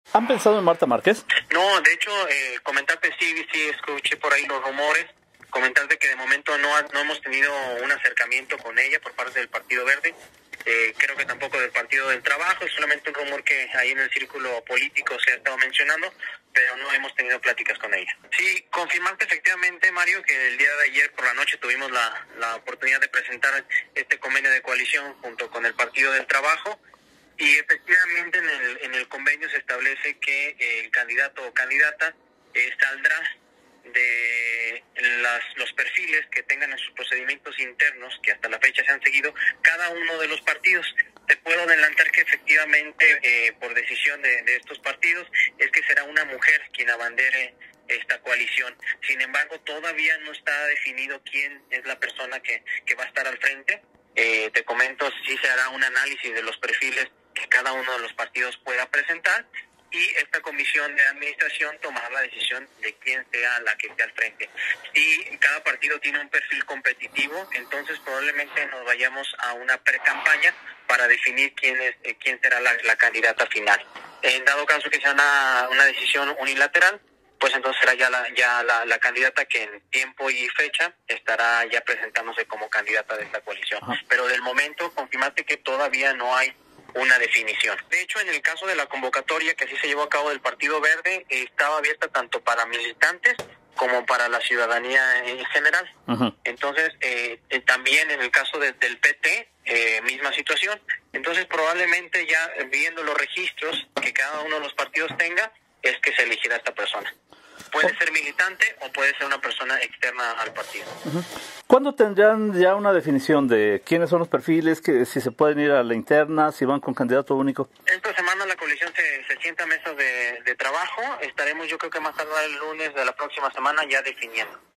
¿Han pensado en Marta Márquez? No, de hecho, comentarte, sí escuché por ahí los rumores, comentarte que de momento no hemos tenido un acercamiento con ella por parte del Partido Verde, creo que tampoco del Partido del Trabajo, es solamente un rumor que ahí en el círculo político se ha estado mencionando, pero no hemos tenido pláticas con ella. Sí, confirmarte efectivamente, Mario, que el día de ayer por la noche tuvimos la oportunidad de presentar este convenio de coalición junto con el Partido del Trabajo. Y efectivamente en el convenio se establece que el candidato o candidata saldrá de los perfiles que tengan en sus procedimientos internos, que hasta la fecha se han seguido cada uno de los partidos. Te puedo adelantar que efectivamente por decisión de estos partidos es que será una mujer quien abandere esta coalición. Sin embargo, todavía no está definido quién es la persona que va a estar al frente. Te comento, sí se hará un análisis de los perfiles que cada uno de los partidos pueda presentar y esta comisión de administración tomará la decisión de quién sea la que esté al frente. Y cada partido tiene un perfil competitivo, entonces probablemente nos vayamos a una pre-campaña para definir quién será la candidata final. En dado caso que sea una decisión unilateral, pues entonces será ya la candidata que en tiempo y fecha estará ya presentándose como candidata de esta coalición. Ajá. Pero del momento, confirmate que todavía no hay una definición. De hecho, en el caso de la convocatoria que así se llevó a cabo del Partido Verde, estaba abierta tanto para militantes como para la ciudadanía en general. Uh-huh. Entonces, también en el caso del PT, misma situación. Entonces, probablemente ya viendo los registros que cada uno de los partidos tenga, es que se elegirá esta persona. Puede ser militante o puede ser una persona externa al partido. Uh-huh. ¿Cuándo tendrán ya una definición de quiénes son los perfiles, que si se pueden ir a la interna, si van con candidato único? Esta semana la coalición se sienta a mesas de trabajo. Estaremos, yo creo que más tarde el lunes de la próxima semana ya definiendo.